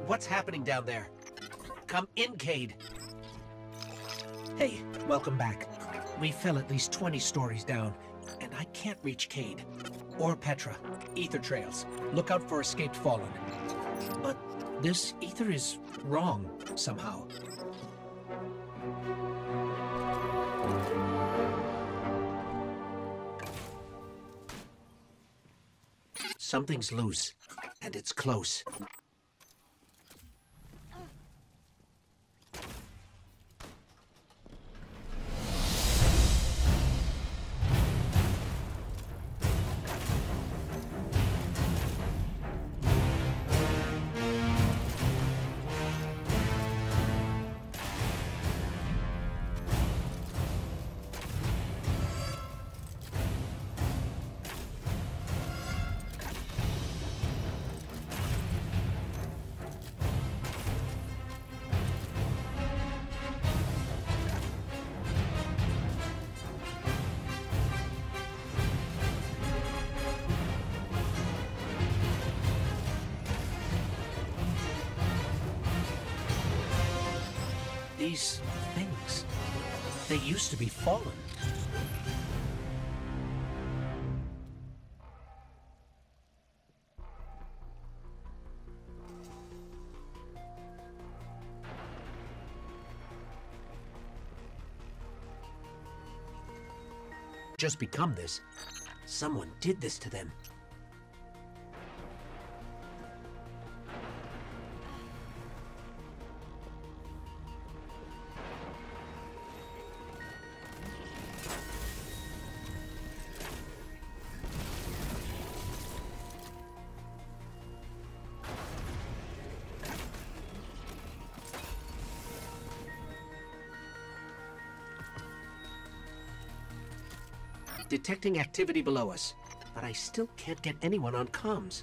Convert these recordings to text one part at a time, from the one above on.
What's happening down there? Come in, Cade. Hey, welcome back. We fell at least 20 stories down, and I can't reach Cade. Or Petra. Ether trails. Look out for escaped Fallen. But this ether is wrong, somehow. Something's loose, and it's close. These things, they used to be Fallen. Just become this. Someone did this to them. Detecting activity below us, but I still can't get anyone on comms.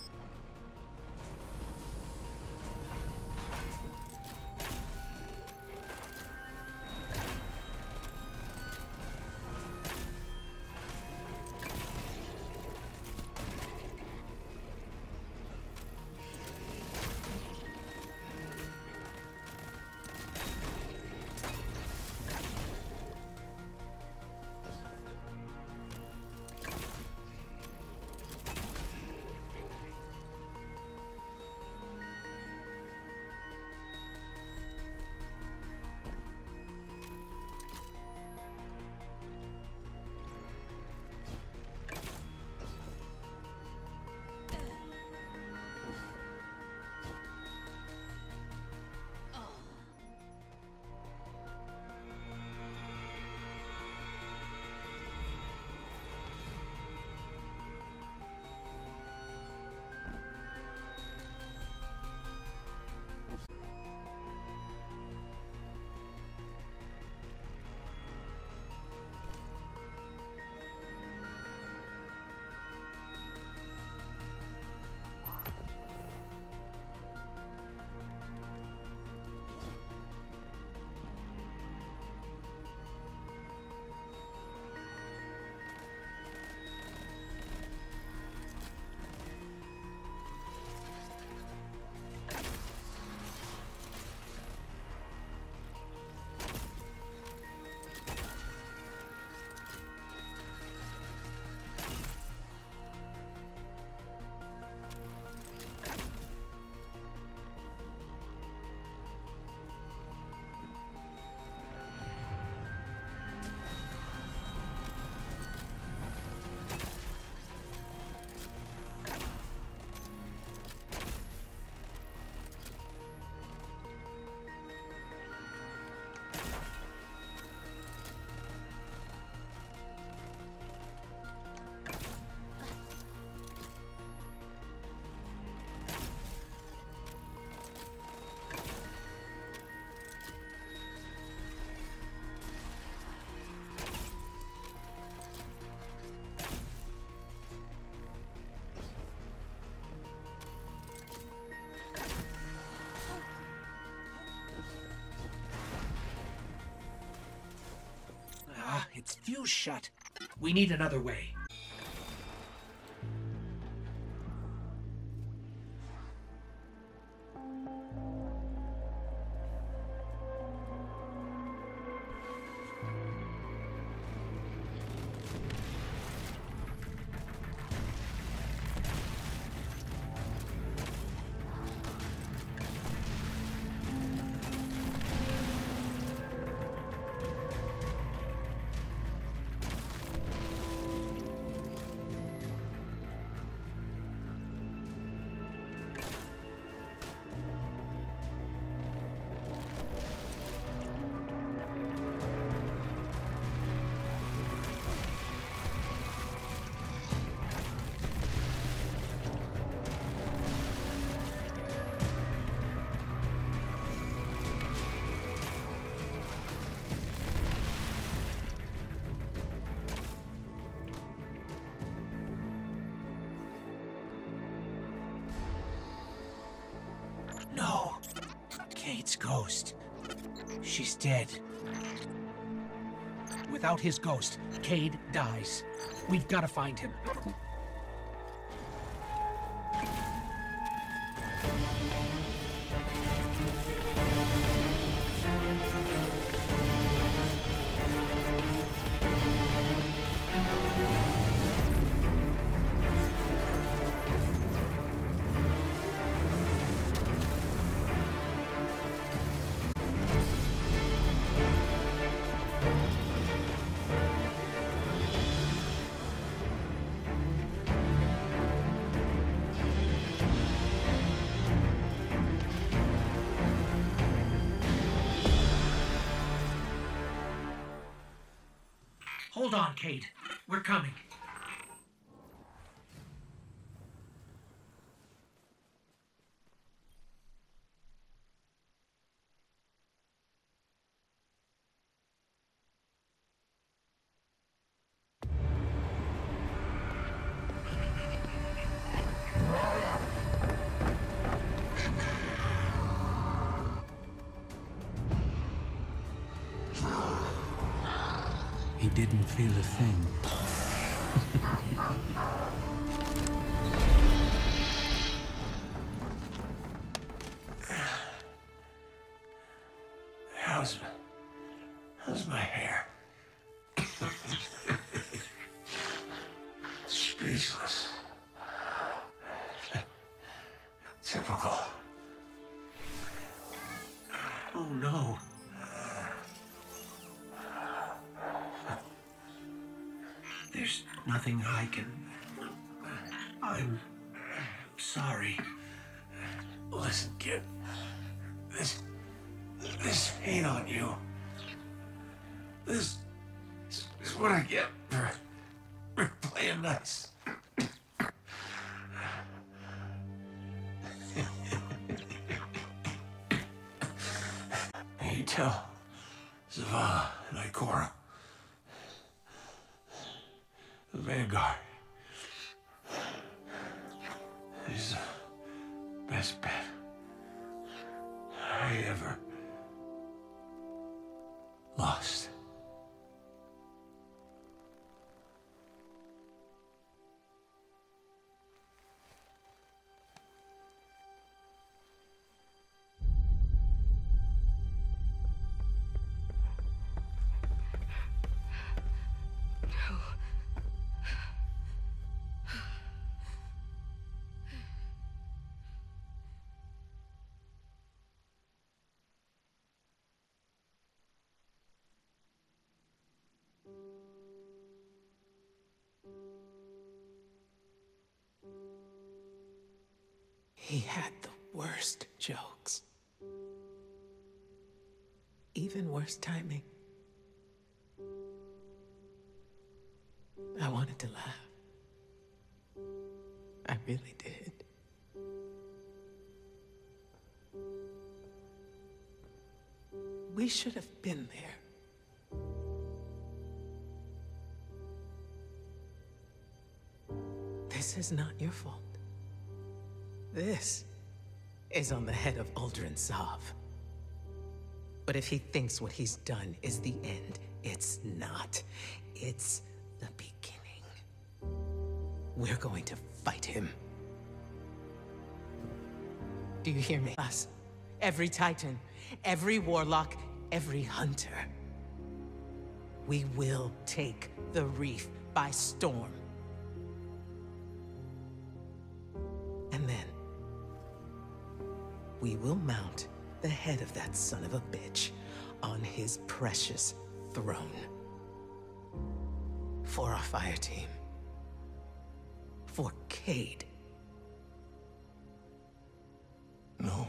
It's fuse shut. We need another way. Kate's ghost. She's dead. Without his ghost, Cade dies. We've got to find him. Hold on, Cade. We're coming. He didn't feel a thing. How's my hair? Speechless. Typical. Oh no. There's nothing I can... I'm sorry. Listen, kid. This ain't on you. This is what I get for playing nice. You tell Zavala and Ikora. The Vanguard is the best bet I ever lost. He had the worst jokes. Even worse timing. I wanted to laugh. I really did. We should have been there. This is not your fault. This is on the head of Uldren Sov. But if he thinks what he's done is the end, it's not. It's the beginning. We're going to fight him. Do you hear me? Us. Every Titan, every Warlock, every Hunter. We will take the Reef by storm. And then we will mount the head of that son of a bitch on his precious throne. For our fire team. For Cade. No.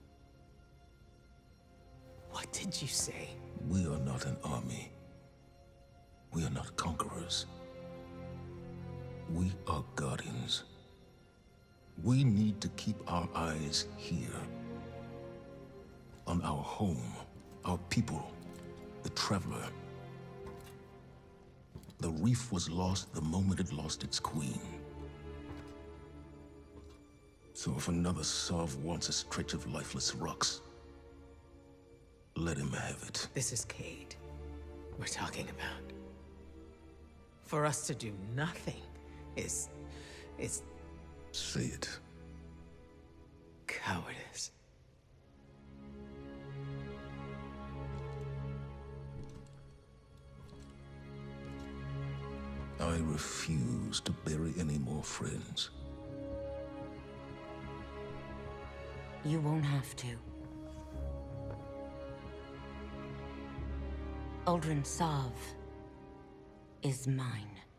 What did you say? We are not an army. We are not conquerors. We are guardians. We need to keep our eyes here. On our home, our people, the Traveler. The Reef was lost the moment it lost its queen. So if another Sov wants a stretch of lifeless rocks, Let him have it. This is Cade we're talking about. For us to do nothing is Say it. cowardice. I refuse to bury any more friends. You won't have to. Uldren Sov is mine.